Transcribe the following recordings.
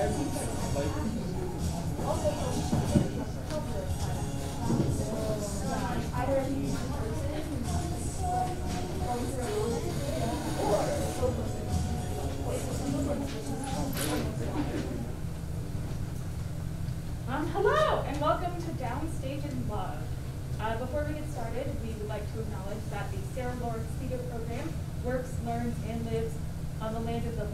Hello, and welcome to Downstage in Love. Before we get started, we would like to acknowledge that the Sarah Lawrence Theater Program works, learns, and lives on the land of the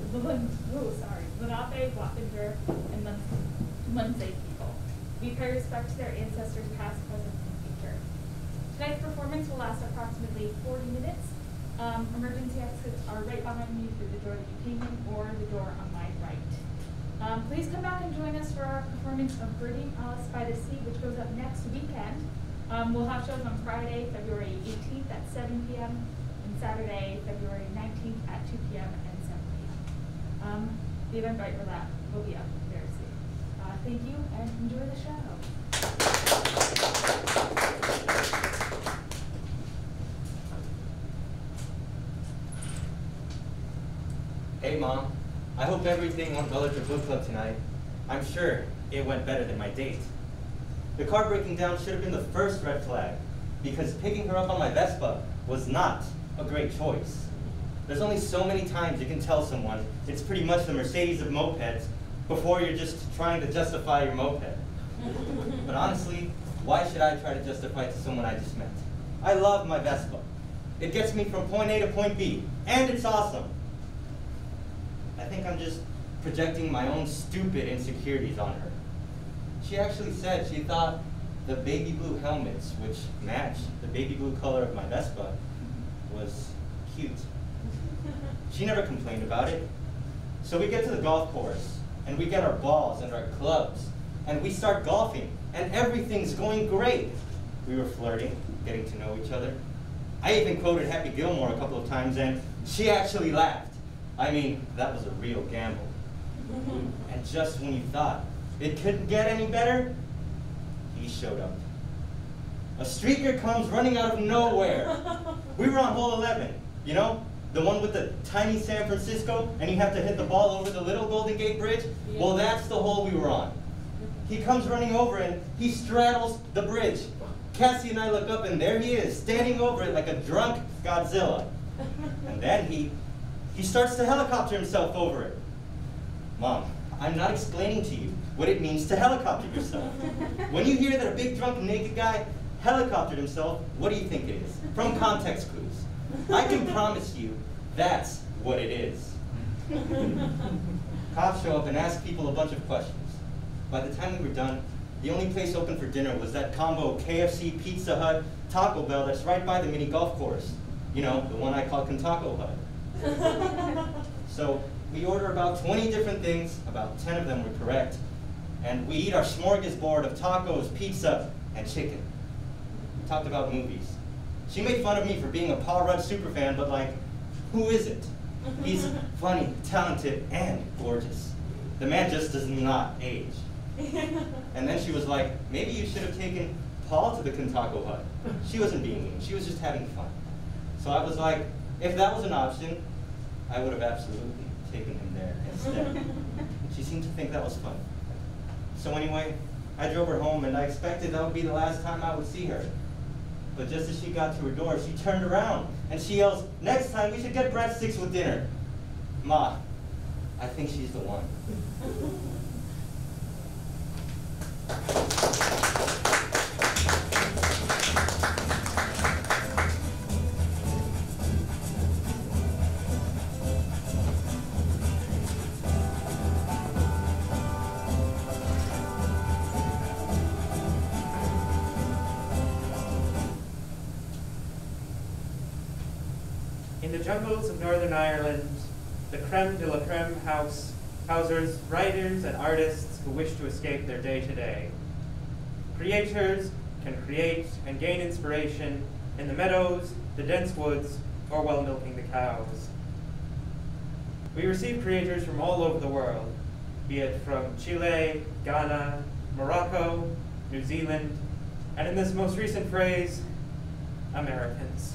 Lenape, Wappinger, and Munsee people. We pay respect to their ancestors past, present, and future. Tonight's performance will last approximately 40 minutes. Emergency exits are right behind you through the door that you came in or the door on my right. Please come back and join us for our performance of Birding Alice by the Sea, which goes up next weekend. We'll have shows on Friday, February 18th at 7 p.m. and Saturday, February 19th at 2 p.m. and 7 p.m. The Eventbrite for that will be up very soon. Thank you and enjoy the show. Hey Mom, I hope everything went well at your book club tonight. I'm sure it went better than my date. The car breaking down should have been the first red flag, because picking her up on my Vespa was not a great choice. There's only so many times you can tell someone it's pretty much the Mercedes of mopeds before you're just trying to justify your moped. But honestly, why should I try to justify it to someone I just met? I love my Vespa. It gets me from point A to point B, and it's awesome. I think I'm just projecting my own stupid insecurities on her. She actually said she thought the baby blue helmets, which match the baby blue color of my Vespa, was cute. She never complained about it. So we get to the golf course, and we get our balls and our clubs, and we start golfing, and everything's going great. We were flirting, getting to know each other. I even quoted Happy Gilmore a couple of times, and she actually laughed. I mean, that was a real gamble. And just when you thought it couldn't get any better, he showed up. A streaker comes running out of nowhere. We were on hole 11, you know? The one with the tiny San Francisco, and you have to hit the ball over the little Golden Gate Bridge? Yeah. Well, that's the hole we were on. He comes running over and he straddles the bridge. Cassie and I look up and there he is, standing over it like a drunk Godzilla. And then he starts to helicopter himself over it. Mom, I'm not explaining to you what it means to helicopter yourself. When you hear that a big drunk naked guy helicoptered himself, what do you think it is? From context clues. I can promise you that's what it is. Cops show up and ask people a bunch of questions. By the time we were done, the only place open for dinner was that combo KFC, Pizza Hut, Taco Bell that's right by the mini golf course. You know, the one I call Kentucky Hut. So we order about 20 different things, about 10 of them were correct, and we eat our smorgasbord of tacos, pizza, and chicken. We talked about movies. She made fun of me for being a Paul Rudd superfan, but like, who isn't? He's funny, talented, and gorgeous. The man just does not age. And then she was like, maybe you should have taken Paul to the Kentucky Hut. She wasn't being mean, she was just having fun. So I was like, if that was an option, I would have absolutely taken him there instead. She seemed to think that was fun. So anyway, I drove her home and I expected that would be the last time I would see her. But just as she got to her door, she turned around and she yells, next time we should get breadsticks with dinner. Ma, I think she's the one. In the jungles of Northern Ireland, the creme de la creme houses writers and artists who wish to escape their day-to-day. Creators can create and gain inspiration in the meadows, the dense woods, or while milking the cows. We receive creators from all over the world, be it from Chile, Ghana, Morocco, New Zealand, and in this most recent phrase, Americans.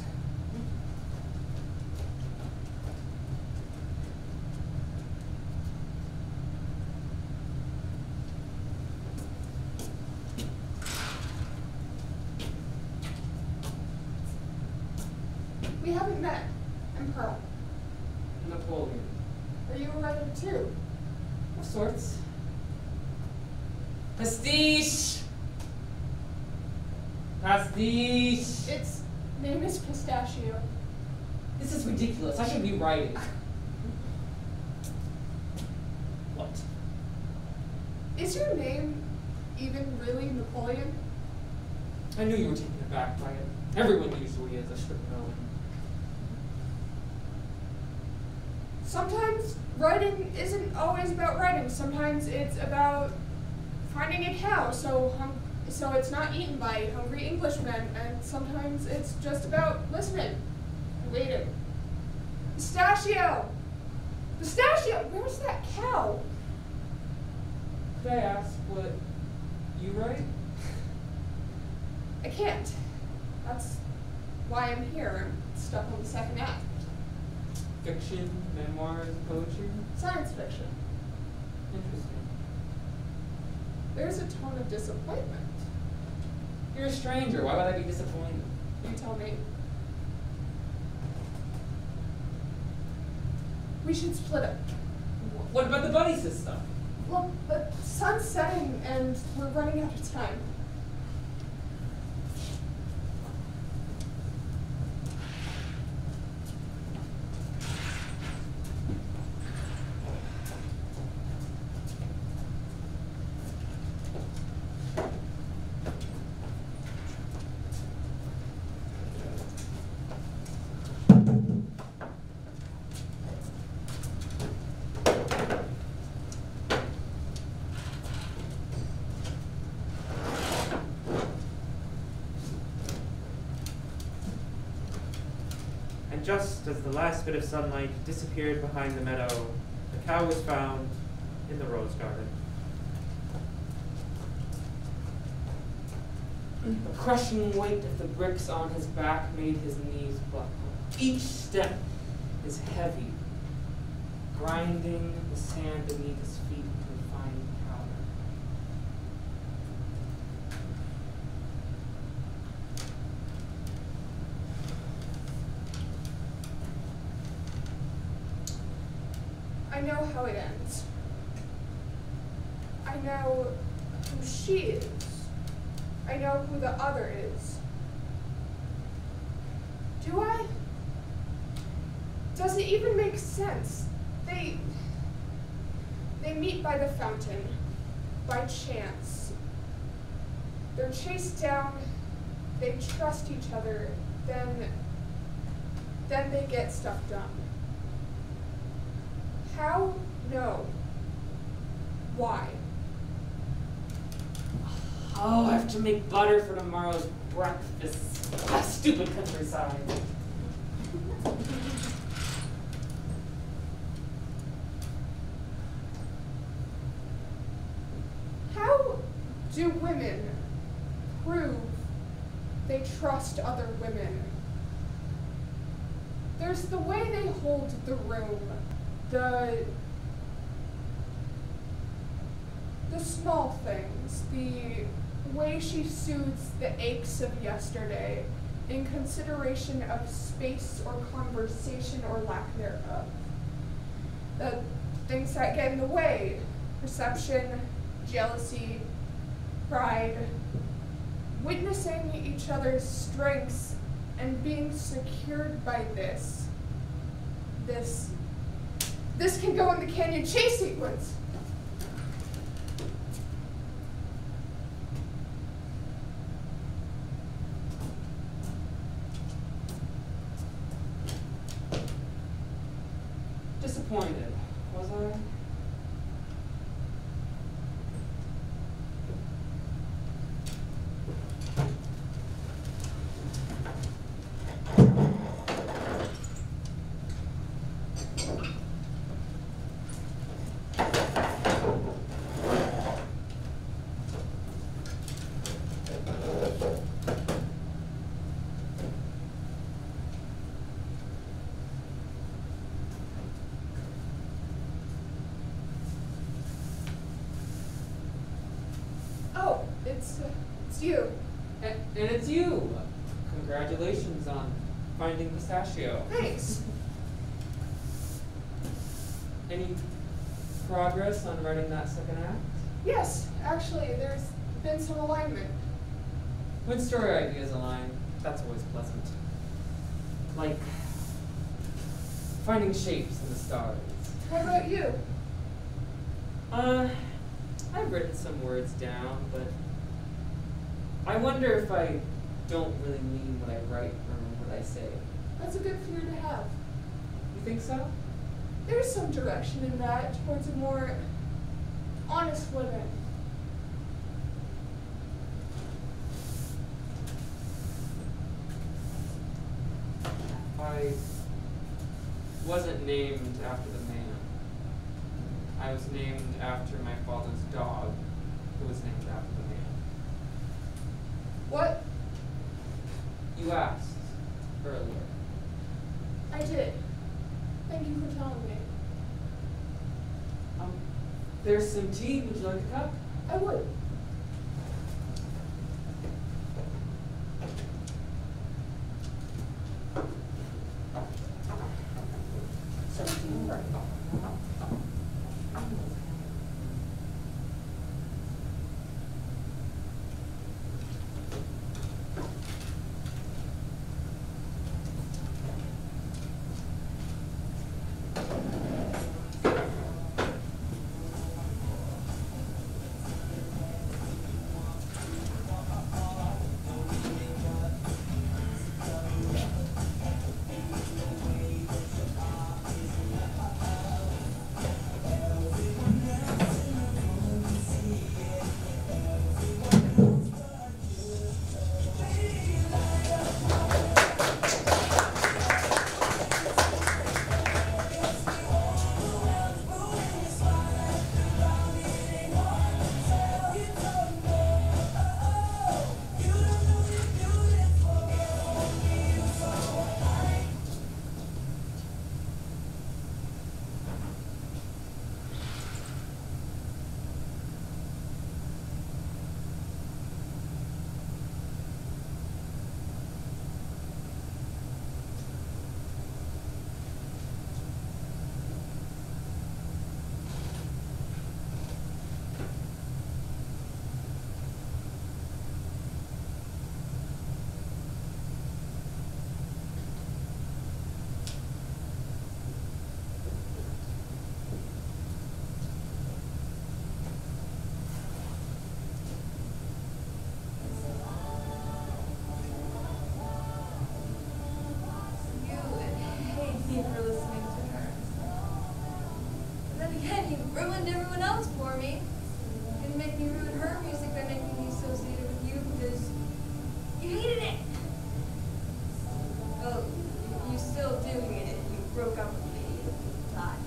met. I'm Pearl. Napoleon. Are you a writer too? Of sorts. Pastiche! Pastiche! Its name is Pistachio. This is ridiculous. I should be writing. What? Is your name even really Napoleon? I knew you were taken aback by it. Everyone usually is. I should have known. Sometimes writing isn't always about writing. Sometimes it's about finding a cow so it's not eaten by hungry Englishmen. And sometimes it's just about listening and waiting. Pistachio! Pistachio! Where's that cow? Could I ask what you write? I can't. That's why I'm here. I'm stuck on the second act. Fiction, memoirs, poetry? Science fiction. Interesting. There's a tone of disappointment. You're a stranger. Why would I be disappointed? You tell me. We should split up. What about the buddy system? Well, the sun's setting and we're running out of time. And just as the last bit of sunlight disappeared behind the meadow, the cow was found in the rose garden. The crushing weight of the bricks on his back made his knees buckle. Each step is heavy, grinding the sand beneath his feet into fine powder. I know how it ends. I know who she is. I know who the other is. Do I? Does it even make sense? They meet by the fountain, by chance. They're chased down, they trust each other, then they get stuff done. How? No. Why? Oh, I have to make butter for tomorrow's breakfast. Ah, stupid countryside. How do women prove they trust other women? There's the way they hold the room, the small things, the way she soothes the aches of yesterday in consideration of space or conversation or lack thereof. The things that get in the way, perception, jealousy, pride, witnessing each other's strengths and being secured by this. This can go in the canyon chase sequence. Disappointed, was I? Oh, it's you. And it's you. Congratulations on Finding Pistachio. Thanks. Any progress on writing that second act? Yes, actually, there's been some alignment. When story ideas align, that's always pleasant. Like finding shapes in the stars. How about you? I've written some words down, but I wonder if I don't really mean what I write or what I say. That's a good fear to have. You think so? There's some direction in that towards a more honest living. I wasn't named after the man. I was named after my father's dog, who was named after the man. What? You asked earlier. I did. Thank you for telling me. There's some tea. Would you like a cup? I would. For listening to her. But then again, you ruined everyone else for me. You didn't make me ruin her music by making me associated with you because you hated it. Well, you still do hate it. You broke up with me at the time.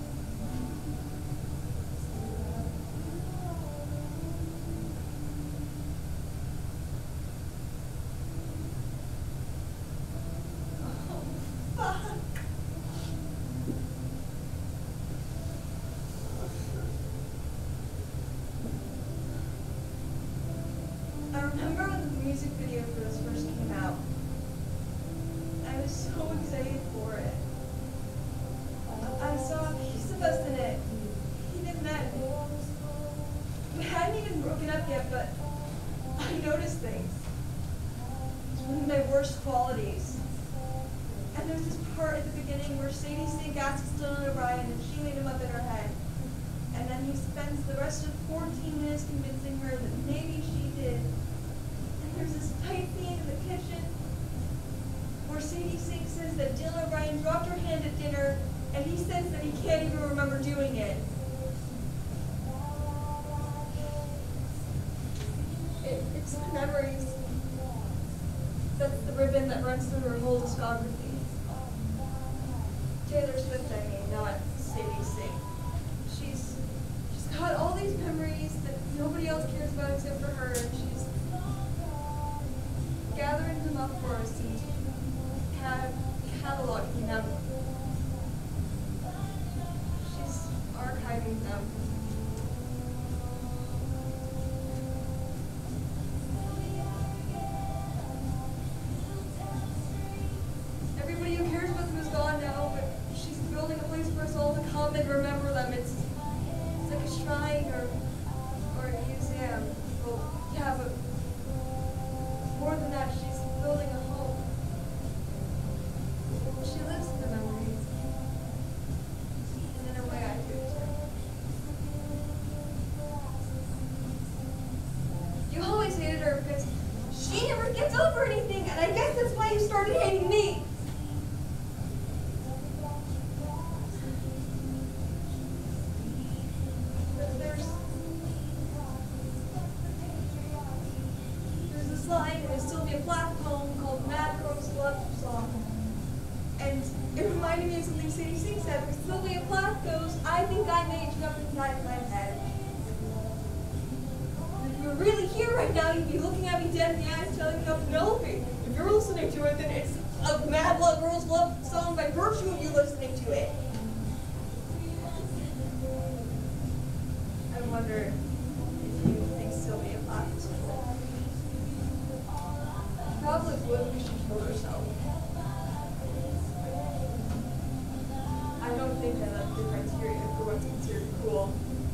Oh, fuck. I remember when the music video for this first came out. I was so excited for it. I saw a piece of us in it. Even then. We hadn't even broken up yet, but I noticed things. It's one of my worst qualities. And there's this part at the beginning where Sadie Sink asks Dylan O'Brien if she made him up in her head. And then he spends the rest of 14 minutes convincing her that maybe she did. And there's this fight scene in the kitchen where Sadie Sink says that Dylan O'Brien dropped her hand at dinner, and he says that he can't even remember doing it. It's the memories. That's the ribbon that runs through her whole discography. Taylor Swift, I mean, not Sadie Sink. She's got all these memories that nobody else cares about except for her, and she's gathering them up for us and cataloging them. She's archiving them. Everybody It's like a shrine or a museum. Well, yeah, but more than that, she's building a home. She lives in the memories. And in a way, I do too. You always hated her because she never gets over anything, and I guess that's why you started hating me. But there's this line in a Sylvia Plath poem called Mad Girl's Love Song. And it reminded me of something Sadie Sink said, because Sylvia Plath goes, I think I made you up inside my head. If you were really here right now, you'd be looking at me dead in the eyes telling me I'm Penelope. If you're listening to it, then it's a Mad Girl's Love Song by virtue of you listening to it. I wonder if you think Sylvia Plath is cool. Probably would because she killed herself. I don't think that that's the criteria for what's considered cool.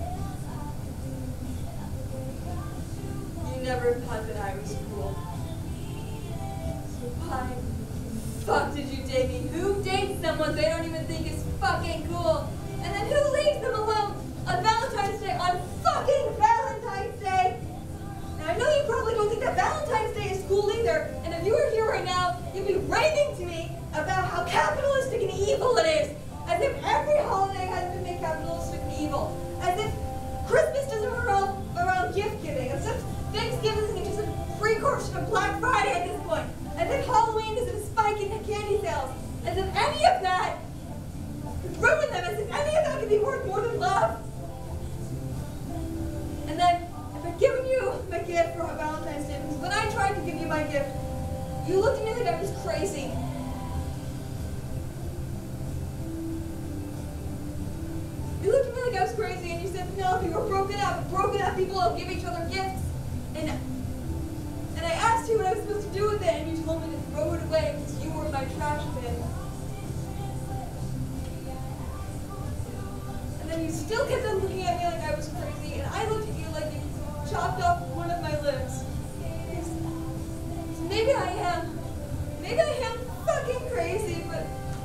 You never thought that I was cool. So why the fuck did you date me? Who dates someone they don't even think is fucking cool? And then who leaves them alone on Valentine's Day, on fucking Valentine's Day? Now I know you probably don't think that Valentine's Day is cool either, and if you were here right now, you'd be raving to me about how capitalistic and evil it is. As if every holiday has been made capitalistic and evil. As if Christmas doesn't revolve around gift giving. As if Thanksgiving is just a precursor to Black Friday at this point. As if Halloween is a spike in candy sales. As if any of that could ruin them. As if any of that could be worth more than love. And then, if I'd given you my gift for Valentine's Day, because when I tried to give you my gift, you looked at me like I was crazy. You looked at me like I was crazy, and you said, Penelope, we're broken up. Broken up people don't give each other gifts. And I asked you what I was supposed to do with it, and you told me to throw it away because you were my trash bin. And then you still kept on looking at me like I was crazy, and I looked at you like you chopped off one of my limbs. So maybe I am fucking crazy, but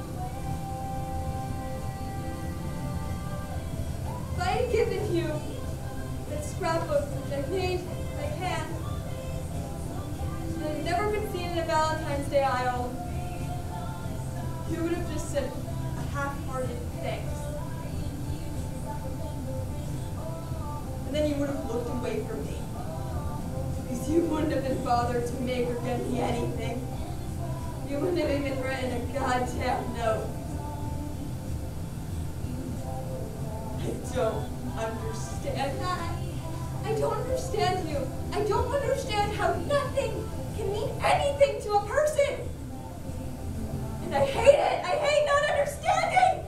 if I had given you that scrapbook which I made with my hand, and it had never been seen in a Valentine's Day aisle, you would have just said a half-hearted thanks. And then you would have looked away from me. Because you wouldn't have been bothered to make or get me anything. You wouldn't have even written a goddamn note. I don't understand that. I don't understand you. I don't understand how nothing can mean anything to a person. And I hate it. I hate not understanding.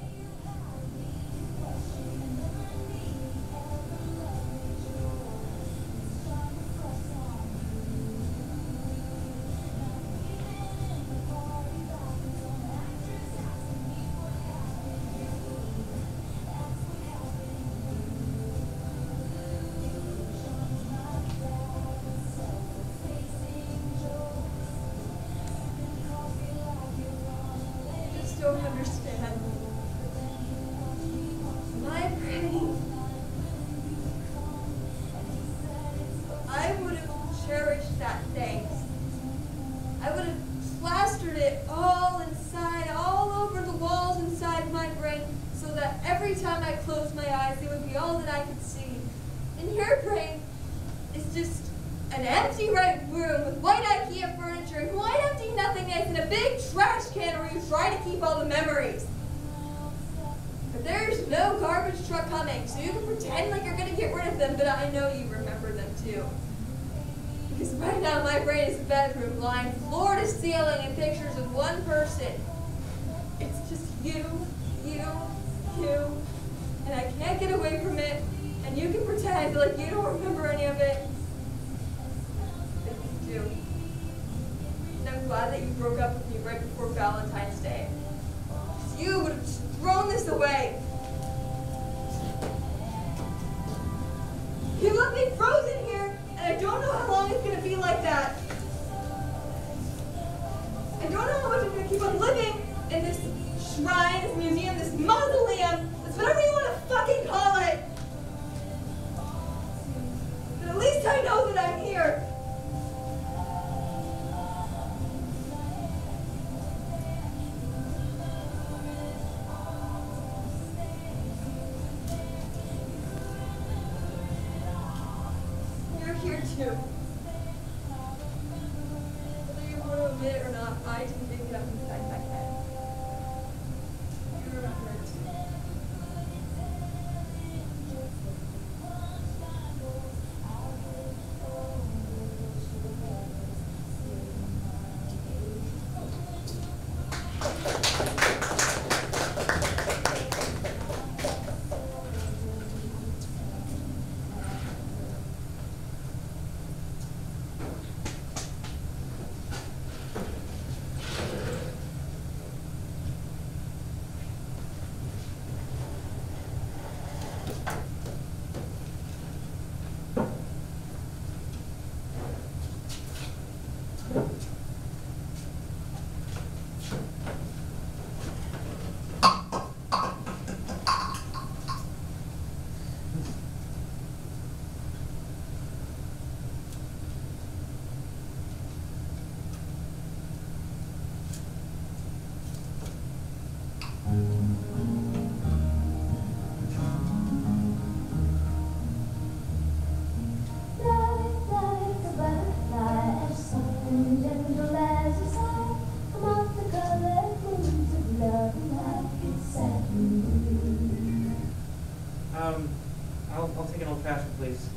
Don't understand. My brain. I would have cherished that thanks. I would have plastered it all inside, all over the walls inside my brain, so that every time I closed my eyes, it would be all that I could see. And your brain is just an empty red room with white IKEA furniture and white empty nothingness and a big trash can where you try to keep all the memories. But there's no garbage truck coming, so you can pretend like you're going to get rid of them, but I know you remember them too. Because right now my brain is a bedroom lined floor to ceiling in pictures of one person. It's just you, and I can't get away from it, and you can pretend like you don't remember any of it. And I'm glad that you broke up with me right before Valentine's Day. You would have just thrown this away. shrine, this museum, this mausoleum, this whatever you want to fucking call it. But at least I know that I'm here. You're here too. Whether you want to admit it or not, I didn't make it up inside my head. You remember it too. I'll take an old fashioned, please.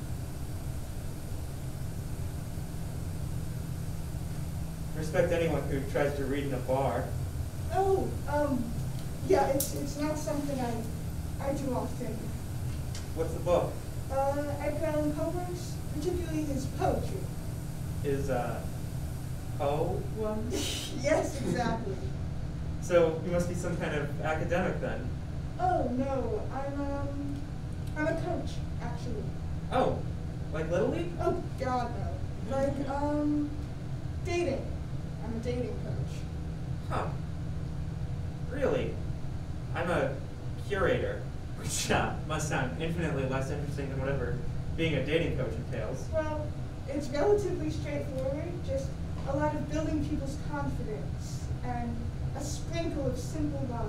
Respect anyone who tries to read in a bar. Oh, yeah, it's not something I do often. What's the book? Edgar Allan Poe's, particularly his poetry. Is Poe one? Yes, exactly. So you must be some kind of academic then. Oh no, I'm a coach, actually. Oh, like Little League? Oh God, no. Like dating. I'm a dating coach. Huh. Really? I'm a curator, which must sound infinitely less interesting than whatever being a dating coach entails. Well, it's relatively straightforward, just a lot of building people's confidence and a sprinkle of simple logic.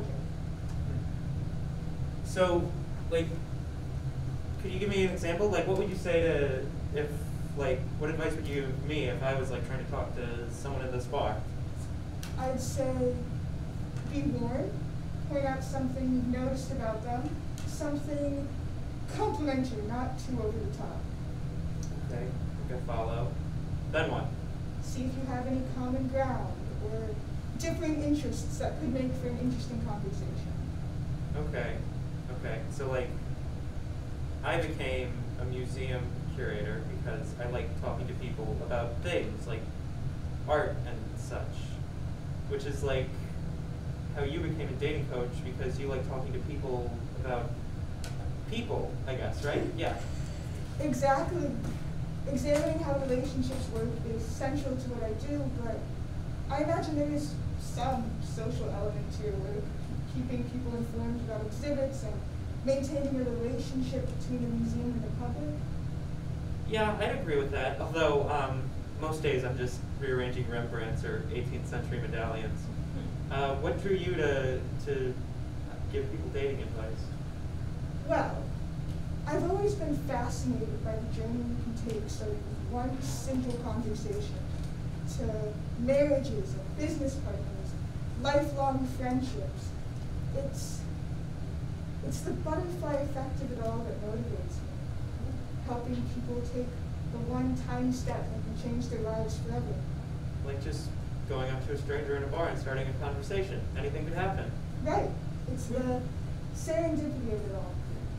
So, like, could you give me an example? Like, what would you say to, if, like, what advice would you give me if I was, like, trying to talk to someone in this bar? I'd say be warm, point out something you've noticed about them, something complimentary, not too over the top. Okay, I follow. Then what? See if you have any common ground or differing interests that could make for an interesting conversation. Okay, okay. So, like, I became a museum curator because I like talking to people about things like art and such, which is like how you became a dating coach because you like talking to people about people, I guess, right? Yeah. Exactly. Examining how relationships work is central to what I do, but I imagine there is some social element to your work, keeping people informed about exhibits and maintaining a relationship between the museum and the public. Yeah, I'd agree with that. Although most days I'm just rearranging Rembrandts or 18th century medallions. What drew you to give people dating advice? Well, I've always been fascinated by the journey you can take starting with one simple conversation to marriages and business partners, lifelong friendships. It's the butterfly effect of it all that motivates me. Helping people take the one tiny step that can change their lives forever. Like just going up to a stranger in a bar and starting a conversation. Anything could happen. Right. It's the serendipity of it all.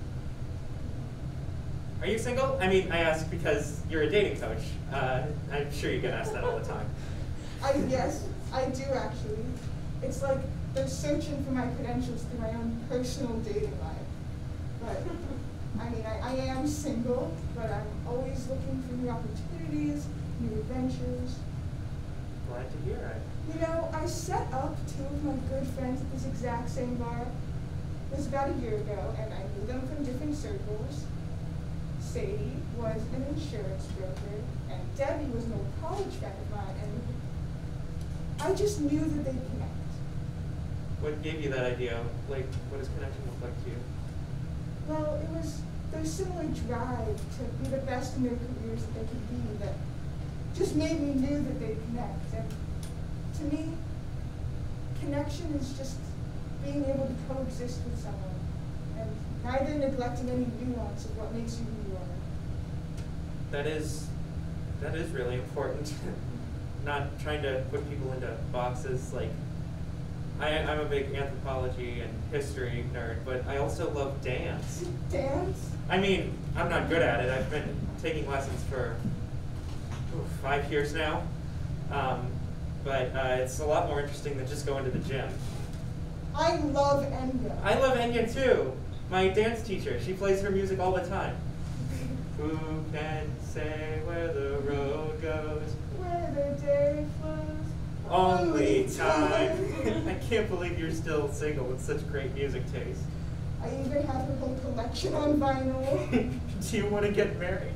Are you single? I mean, I ask because you're a dating coach. I'm sure you get asked that all the time. Yes, I do actually. It's like they're searching for my credentials through my own personal dating life. But, I mean, I am single, but I'm always looking for new opportunities, new adventures. glad to hear it. You know, I set up two of my good friends at this exact same bar. It was about a year ago, and I knew them from different circles. Sadie was an insurance broker, and Debbie was an old college friend of mine, and I just knew that they'd connect. What gave you that idea? Like, what does connection look like to you? Well, it was their similar drive to be the best in their careers that they could be that just made me know that they'd connect. And to me, connection is just being able to coexist with someone and neither neglecting any nuance of what makes you who you are. That is really important. Not trying to put people into boxes. Like, I'm a big anthropology and history nerd, but I also love dance. Dance? I mean, I'm not good at it. I've been taking lessons for 5 years now. But it's a lot more interesting than just going to the gym. I love Enya. I love Enya too. My dance teacher, she plays her music all the time. Who can say where the road goes? Where the day flows. Only time. I can't believe you're still single with such great music taste. I even have her whole collection on vinyl. Do you want to get married?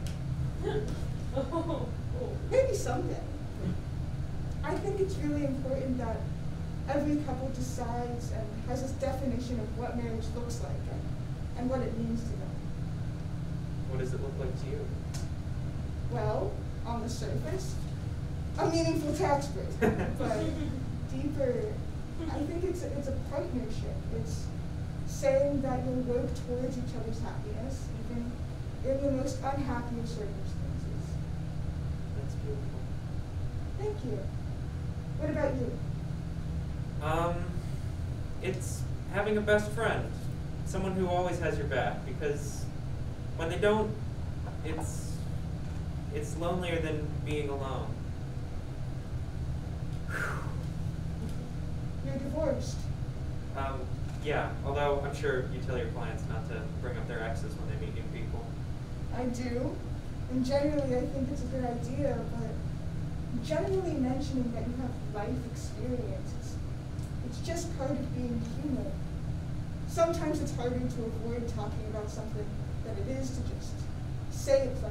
Maybe someday. I think it's really important that every couple decides and has this definition of what marriage looks like and what it means to them. What does it look like to you? Well, on the surface, a meaningful tax break. But deeper, I think it's a partnership. It's saying that you'll work towards each other's happiness, even in the most unhappy of circumstances. That's beautiful. Thank you. What about you? It's having a best friend. Someone who always has your back, because when they don't, it's lonelier than being alone. You're divorced. Yeah, although I'm sure you tell your clients not to bring up their exes when they meet new people. I do. And generally, I think it's a good idea, but generally mentioning that you have life experiences, it's just part of being human. Sometimes it's harder to avoid talking about something than it is to just say it